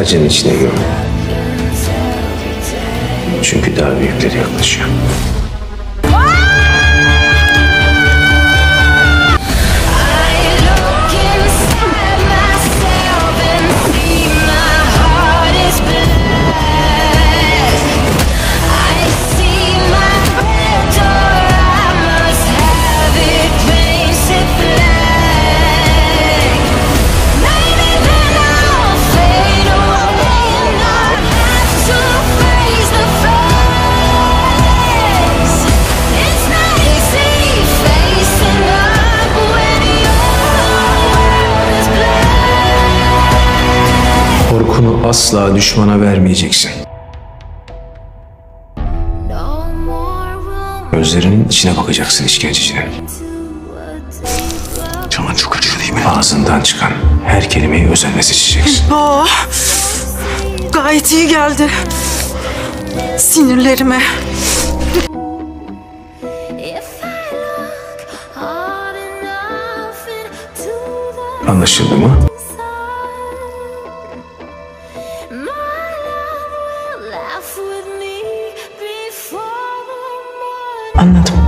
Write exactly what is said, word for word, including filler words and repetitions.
acının içine girme. Çünkü daha büyükleri yaklaşıyor. Korkunu asla düşmana vermeyeceksin. Gözlerinin içine bakacaksın işkencecinin. Canın çok acıyor değil mi? Ağzından çıkan her kelimeyi özenle seçeceksin. Aa, gayet iyi geldi. Sinirlerime. Anlaşıldı mı? Anladım.